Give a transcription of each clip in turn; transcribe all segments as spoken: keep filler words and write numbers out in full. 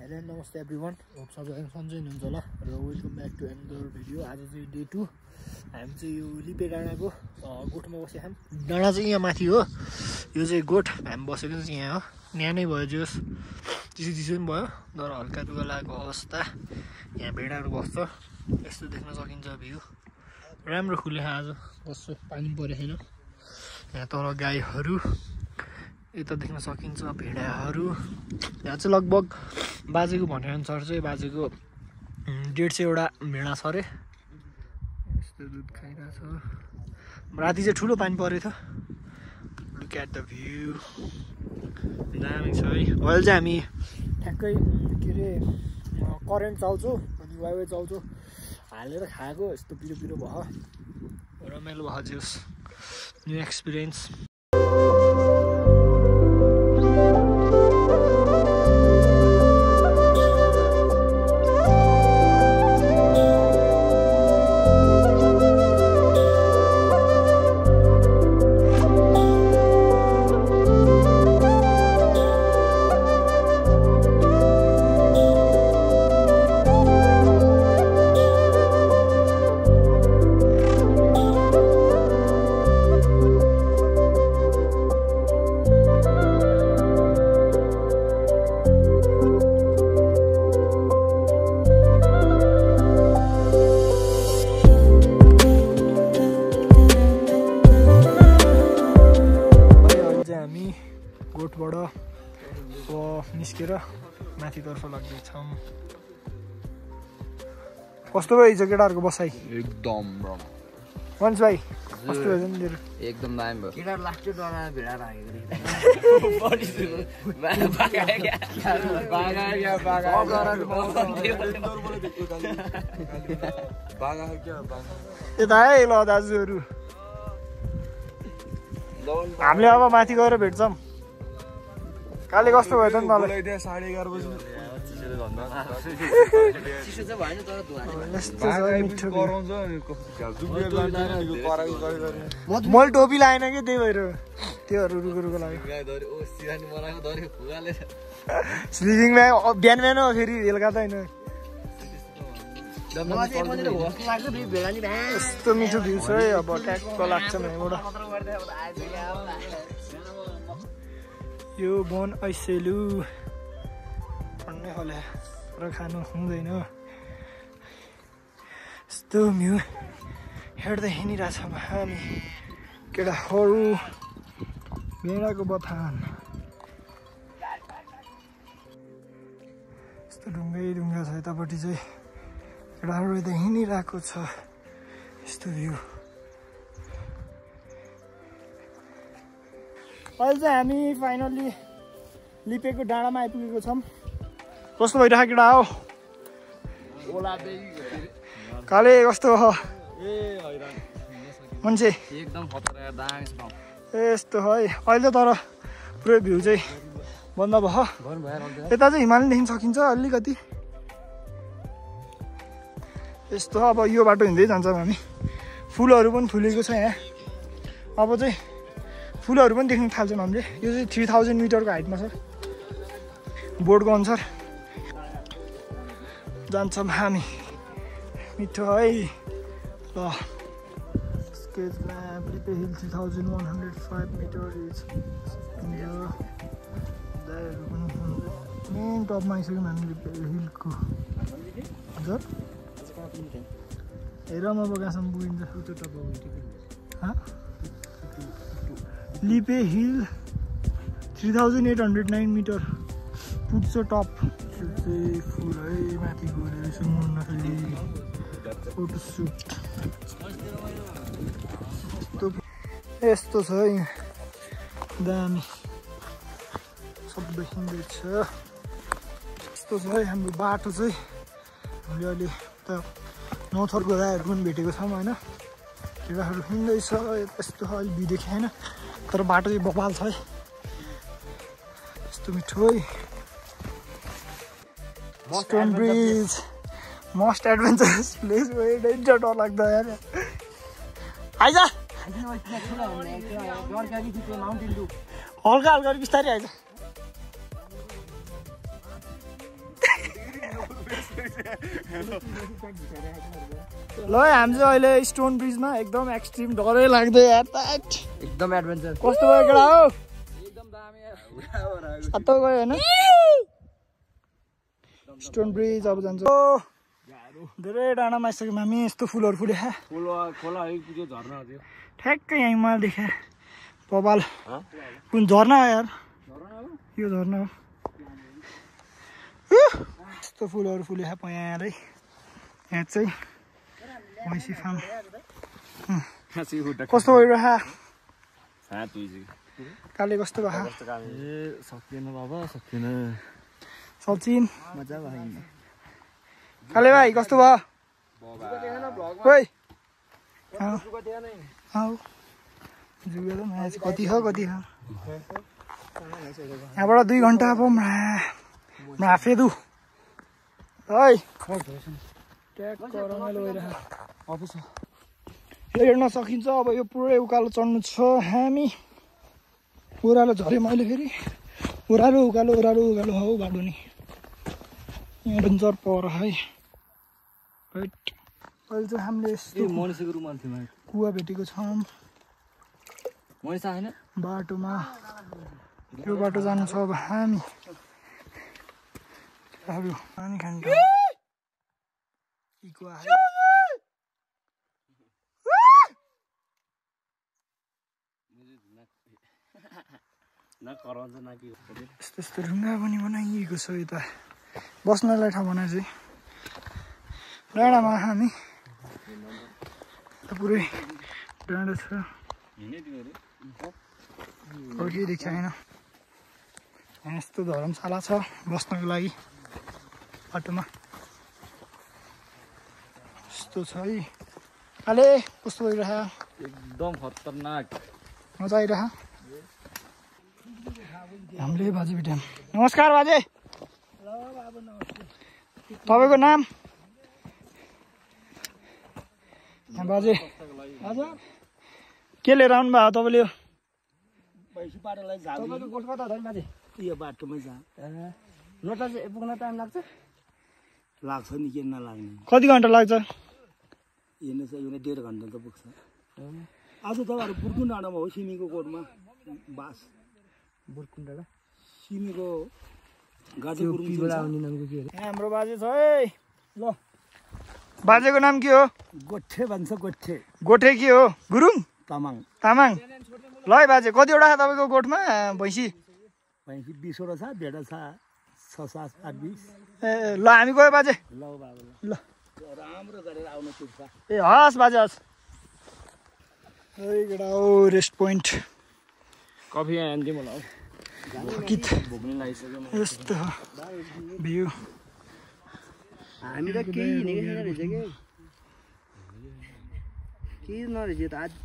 Hello, namaste everyone. Hope सबैजना सन्चै हुनुहुन्छ होला र welcome back to another video. आज चाहिँ डे टू. हामी चाहिँ यो लिपे डाँडाको गोठमा बसेका छौँ. डाँडा चाहिँ यहाँ माथि हो. यो चाहिँ गोठ हामी बसेको चाहिँ यहाँ हो. न्यानै भयो जोस. चिसो चिसो पनि भयो. तर हल्का दुःख लागेको अवस्था. यहाँ भेडाहरू बस्छ. यस्तो देख्न सकिन्छ भ्यू. राम्रो खुले आज बस्छु. पानी परेको छैन. यहाँ तल गाईहरू यता देख्न सकिन्छ भेडाहरू. यहाँ चाहिँ लगभग बाजेको भनेअनुसार चाहिँ बाजेको डेढ सयवटा भेडा छ अरे. यस्तो दुध खाइरहेछ. राति चाहिँ ठुलो पानी परेको थियो. Look at the view. दामी छ है. अहिले चाहिँ हामी ठ्याक्कै के अरे करेन्ट चाउँछौँ अनि वाइवाई चाउँछौँ हालेर खाएको. यस्तो पिरो पिरो भयो. रमाइलो भयो जोस्. New experience. गोठबाट निस्केर माथितर्फ लाग्दैछौँ. कस्तो भयो हिजो केटाहरूको बसाइ? एकदम वन्स भाइ कस्तो भयो नि तेरो? एकदम दामी भयो. केटाहरू लास्टै डरा भेडा राखेको यता है ल दाजुहरू. हामीले अब माथि गएर भेट्छौँ. काले कस्तो भयो त नि मलाई? साढे एघार बजी मैले टोपी लाएन कि त्यही भएर त्योहरू रुको रुको लाग्यो. स्लिपिङ ब्याग बिहान बिहान हो फेरि बेलुका त होइन. यस्तो मिठो भ्यू छ है. अब ट्याक्क लाग्छ यहाँबाट. यो वन ऐसेलु पढ्ने होला र खानु हुँदैन. यस्तो भ्यू हेर्दै हिँडिरहेछौँ हामी केटाहरू. भेडाको बथान. यस्तो ढुङ्गै ढुङ्गा छ यतापट्टि चाहिँ. केटाहरू यता हिँडिरहेको छ. यस्तो भ्यू. अहिले चाहिँ हामी फाइनल्ली लिपेको डाँडामा आइपुगेको छौँ. कस्तो भइरहेको केटा हो? काले कस्तो हो मान्छे? एकदम यस्तो है. अहिले तर पुरै भ्यू चाहिँ बन्द भयो. यता चाहिँ हिमालय देख्न सकिन्छ अलिकति. यस्तो अब यो बाटो हिँड्दै जान्छौँ हामी. फुलहरू पनि फुलेको छ यहाँ. अब चाहिँ फुलहरू पनि देख्न थाल्छौँ हामीले. यो चाहिँ थ्री थाउजन्ड मिटरको हाइटमा छ बोर्डको अनुसार. जान्छौँ हामी. मिठो है. ल sketch map. Lipe hill three thousand one hundred five metre is main टपमा आइसक्यौँ हामी लिपे हिलको. हजुर हेर म अब कहाँसम्म पुगिन्छ. Lipe hill three thousand eight hundred nine metre पुग्छ टप. त्यो चाहिँ फुल है. माथि गएर सुन्दाखेरि फोटोसुट यस्तो छ है. दामी सब देखिँदैछ. यस्तो छ है हाम्रो बाटो चाहिँ. हामीले अहिले त नौथर गोराहरू पनि भेटेको छौँ होइन. केटाहरू हिँड्दैछ. यस्तो अहिले भ्यू देखेँ होइन. तर बाटो चाहिँ बबाल छ है. यस्तो मिठो है. Stone bridge most adventurous place. Danger डर लाग्दा यार. आइज हल्का हल्का बिस्तारै आइज. ल हामी चाहिँ अहिले स्टोन ब्रिजमा एकदम एक्सट्रिम डरै लाग्दै यार एकदम एडभेन्चर कस्तो भयो केटा हो एकदम दामी सातो गयो हैन स्टोन ब्रिज अब जान्छ धेरै डाँडामा आइसक्यौँ हामी यस्तो फुलहरू फुले खोला है त्यो झरना हो त्यो ठ्याक्कै यहीँ मलाई देखे पबाल कुन झरना हो यार यो झरना हो यस्तो फुलहरू फुले पयाँरै यहाँ चाहिँ भैँसी फार्म कस्तो भइरह काले कस्तो भयो सकिएन बाबा सकिएन सचिन मजा भयो काले भाइ कस्तो भयो ओइ म्याच कति हो कति हो यहाँबाट दुई घन्टा अब फेदु है रमाइलो भइरहेको अफिस यो हेर्न सकिन्छ अब यो पुरै उकालो चढ्नु छ हामी ओह्रालो झरेँ मैले फेरि ओह्रालो उकालो ओह्रालो उकालो हौ बाटो नि एडभेन्चर पर है राइट अहिले चाहिँ हामीले यस्तो मनिषको रुम अन्थ्यो कुवा भेटेको छौँ मनिष आएन बाटोमा यो बाटो जानु छ अब हामी पानी खान्छ यस्तो यस्तो ढुङ्गा पनि बनाइएको छ यता बस्नलाई ठाउँ बनाए चाहिँ डाँडामा हामी पुरै डाँडा छ अरू केही देखाएन यहाँ यस्तो धर्मशाला छ बस्नको लागि बाटोमा यस्तो छ है काले कस्तो भइरह एकदम खतरनाक मजा आइरह हामीले बाजे भेट्यौँ नमस्कार बाजे तपाईँको नाम बाजे के लिएर आउनु भयो तपाईँले कोलकाता होइन बाजे यो बाटोमै जा नोटा चाहिँ पुग्न टाइम लाग्छ लाग्छ नि किन नलाग्ने कति घन्टा लाग्छ हिँड्नु चाहिँ यो डेढ घन्टा त पुग्छ आज तपाईँहरू बुर्कुन डाँडामा हो सिमीको कोटमा बास बुर्कुन डाँडा सिमीको गाडी हाम्रो बाजे छ है ल बाजेको नाम के हो गोठे भन्छ गोठे गोठे के हो गुरुङ तामाङ तामाङ ल है बाजे कतिवटा छ तपाईँको गोठमा भैँसी भैँसी बिसवटा छ भेडा छ छ सात आठ बिस ए ल हामी गयो बाजे ल बाबा ल राम्रो गरेर आउनु पुग्छ ए हस् बाजे हस् केटा हो रेस्ट पोइन्ट कफी आन्थ्यो मलाई यस्तो भ्यू हामी त केही हिँडेको छैन रहेछ कि केही नरहेछ त आज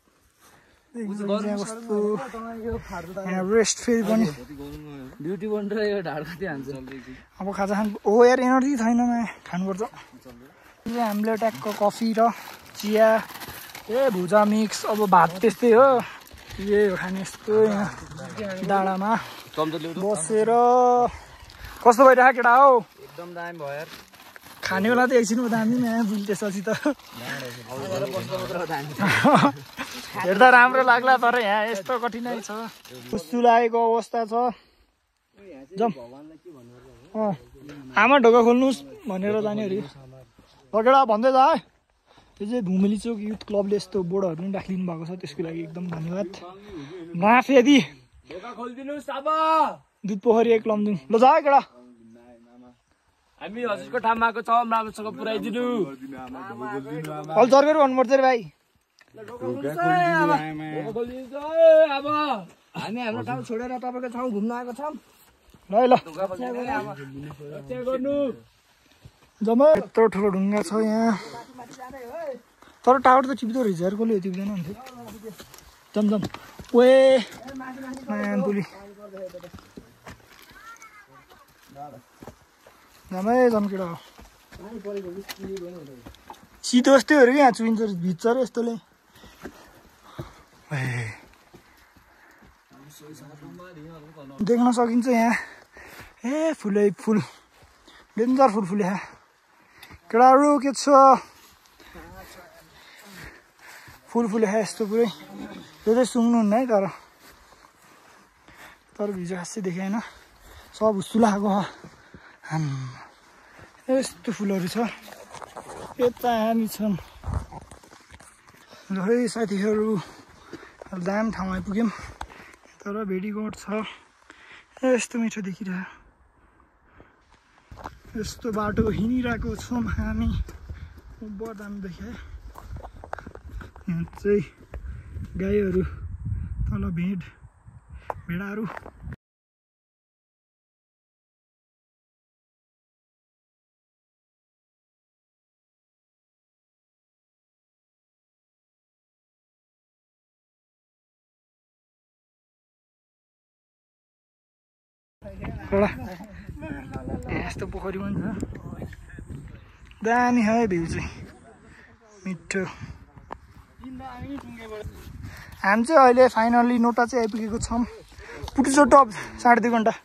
यहाँ रेस्ट फेरि पनि ड्युटी बन्द यो ढाड कति हान्छ अब खाजा खानु हो यार एनर्जी छैन खानुपर्छ हामीले ट्याक्क कफी र चिया ए भुजा मिक्स अब भात त्यस्तै हो यही हो खाने यस्तो यहाँ डाँडामा बसेर कस्तो भइरहेको केटा हौ एकदम दामी भयो यार खाने बेला त एकछिनमा दामी यहाँ बुझ त्यसपछि त हेर्दा राम्रो लाग्ला तर यहाँ यस्तो कठिनाइ छ कस्तो लागेको अवस्था छ जाउँ आमा ढोका खोल्नुहोस् भनेर जाने अरे लगेडा भन्दै जा है त्यो चाहिँ धुमेली चोक युथ क्लबले यस्तो बोर्डहरू पनि राखिदिनु भएको छ त्यसको लागि एकदम धन्यवाद नाफेदी दुधपोखरी एक लमजुङ ल जा है केटा हामी हजुरको ठाउँमा आएको छौँ राम्रोसँग पुऱ्याइदिनु अलि जर्केर भन्नुपर्छ रे भाइ अब हामी हाम्रो ठाउँ छोडेर तपाईँको ठाउँ घुम्न आएको छौँ ल ल जम्मै यत्रो ठुलो ढुङ्गा छ यहाँ तर टावर त टिप्दो रहेछ यार कसले टिप्दैन हुन्थ्यो जम जम ओए पुली जम्मै जम्केडा हो सिधो यस्तै हो कि यहाँ चुइन्छ भिज्छ र यस्तोले देख्न सकिन्छ यहाँ ए फुलै फुल डेन्जर फुल फुले केटाहरु के छ फुल फुल है यस्तो पुरै यो चाहिँ सुन्नुहुन्न है तर तर भिडियो खासै देखेन सब हुस्सुलाको यस्तो फुलहरू छ यता हामी छन् ल है साथीहरू दाम ठाउँमा आइपुग्यौँ तर भेडीगोठ छ यस्तो मिठो देखिरह्यो यस्तो बाटो हिँडिरहेको छौँ हामी बरदामदेखि है यहाँ चाहिँ गाईहरू तल भेड भेडाहरू यस्तो पोखरी पनि छ दामी है भ्यू चाहिँ मिठो हामी चाहिँ अहिले फाइनल्ली नोटा चाहिँ आइपुगेको छौँ पुटुचो टप साढे दुई घन्टा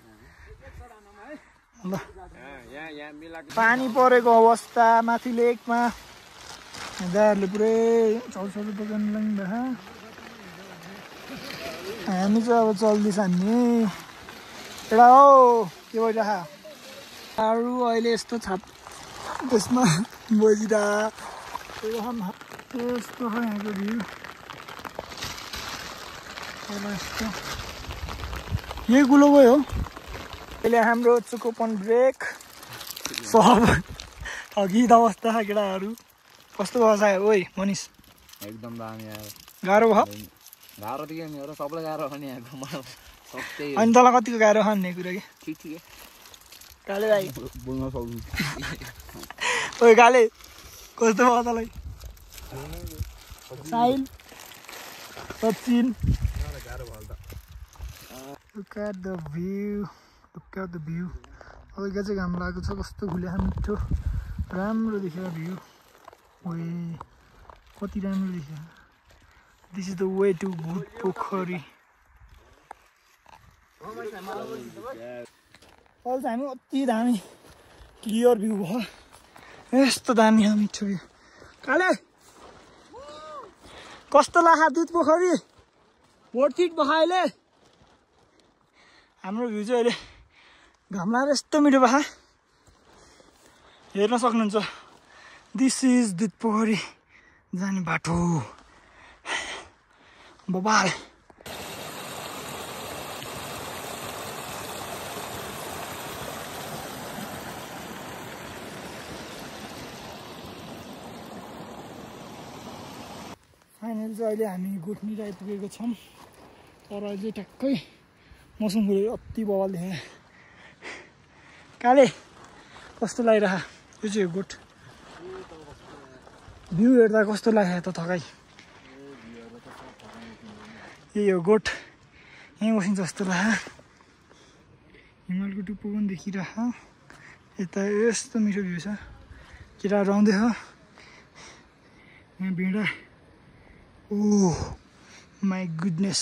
ल पानी परेको अवस्था माथि लेकमा दाहरूले पुरै चौचौँ बगान लाग्नु हामी चाहिँ अब चल्दैछ नि एउटा हो के भइरह अरू अहिले यस्तो छाप त्यसमा बजिरहेको यस्तो छ यहाँको भ्यू यस्तो यही गुलो गयो अहिले हाम्रो चुकोपन ब्रेक सब ठगिद अवस्था छ केटाहरू कस्तो भयो सायद ओइ मनिष एकदम दामी आयो गाह्रो भयो गाह्रो त के नि हो र सबलाई गाह्रो हो नि यहाँको मलाई सबै अनि तँलाई कतिको गाह्रो खाने कुरा कि ठिक ठिक काले भाइ बोल्न सक्नु ओइ काले कस्तो भयो तँलाई Sahil Sachin Look at the view. Look at the view. अलग्गै चाहिँ घाम लागेको छ कस्तो खुल्या मिठो राम्रो देखियो भ्यू ओए कति राम्रो देखियो this is the way to Dudhpokhari अहिले चाहिँ हामी अति दामी क्लियर भ्यू भयो यस्तो दामी मिठो भ्यू काले कस्तो लाग्यो दुधपोखरी वर्थ इट भयो अहिले हाम्रो भ्यू चाहिँ अहिले घाम लागेर यस्तो मिठो भए हेर्न सक्नुहुन्छ दिस इज दुधपोखरी जाने बाटो बबाल फाइनल चाहिँ अहिले हामी गोठनीर आइपुगेको छौँ तर अहिले ट्याक्कै मौसम अति बवाल देखेँ काले कस्तो लागिरह यो चाहिँ गोठ भ्यू हेर्दा कस्तो लाग्यो त थकाइ यही हो गोठ यहीँ बसिन्छ जस्तो लाग्यो हिमालको टुप्पो पनि देखिरह यता यस्तो मिठो भ्यू छ केटाहरू आउँदैछ यहाँ भिडा ओ माई गुडनेस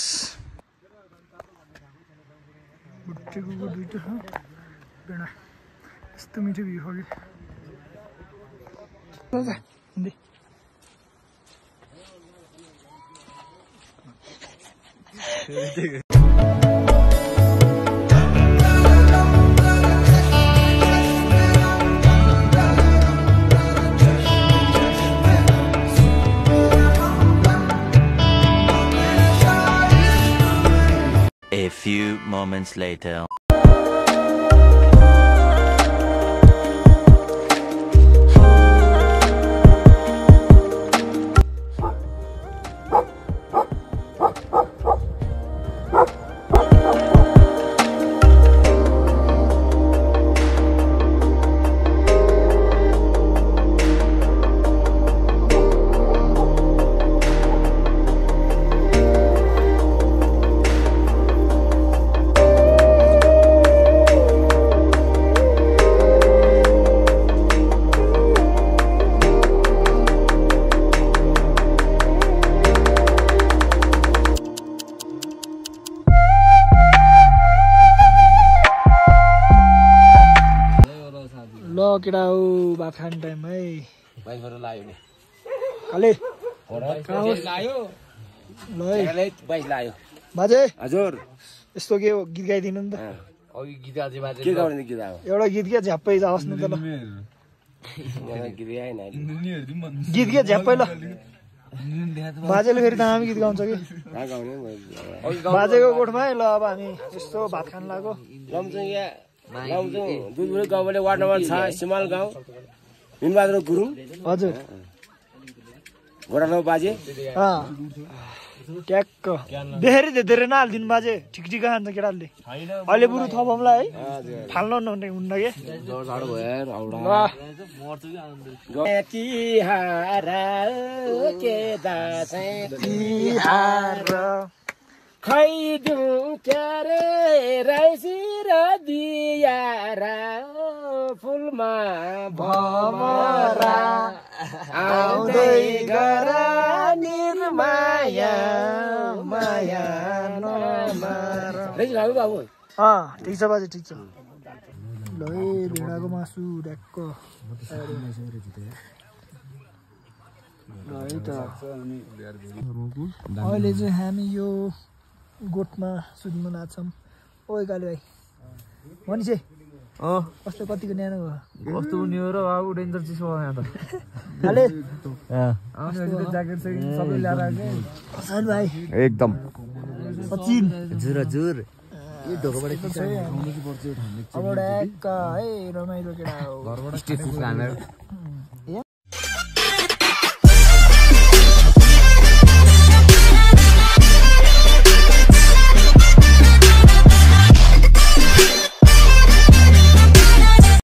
भुटेको दुइटा छ भिडा यस्तो मिठो भ्यू हो कि A few moments later. ल केटा हो भात खाने टाइम है बाइसबाट लाग्यो नि खाले लाग्यो ल है बाइस लाग्यो बाजे हजुर यस्तो के हो गीत गाइदिनु नि त अघि गीत अझै बाजे के गाउने गीत आयो एउटा गीत के झ्याप्पै जाओस् न त ल गीत गाएन गीत के झ्याप्पै ल बाजेले फेरि दामी गीत गाउँछ कि बाजेको गोठमा है ल अब हामी यस्तो भात खान लाग्यो लमजुङ यहाँ लमजुङ दुधपुर गाउँबाट वार्ड नम्बर छ सिमाल गाउँ भीमबहादुर गुरुङ हजुर घोडालो बाजे ट्याक्क देखेरै धेरै नहालिदिनु बाजे ठिक ठिक खान्छ केटाले अहिले बरु थपमला है फाल्नु नहुने हुन्न के खैदिउँ क्यारे राइसी र दियारा फुलमा भमरा आउँदै गर निर्माया माया नमार बाबु अँ ठिक छ बाजे ठिक छ ल है भेडाको मासु ढ्याक्क है त अहिले चाहिँ हामी यो गोठमा सुत्नु लाग्छौँ ओइ काले भाइ भनिसे अँ कस्तो कतिको न्यानो भयो कस्तो हुने हो र बाबु डेन्जर चिसो भयो यहाँ त काले ज्याकेट सेकेट सबै ल्याएर आएको हसन भाइ एकदम सचिन जुर जुर यो ढोकाबाट अब ढ्याक्क है रमाइलो केटा हो घरबाट स्ट्रिट फुड खाना